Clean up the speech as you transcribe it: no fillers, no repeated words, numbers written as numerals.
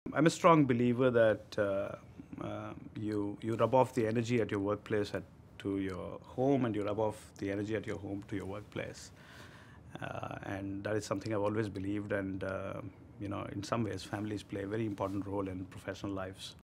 I'm a strong believer that you rub off the energy at your workplace to your home, and you rub off the energy at your home to your workplace. And that is something I've always believed. And in some ways, families play a very important role in professional lives.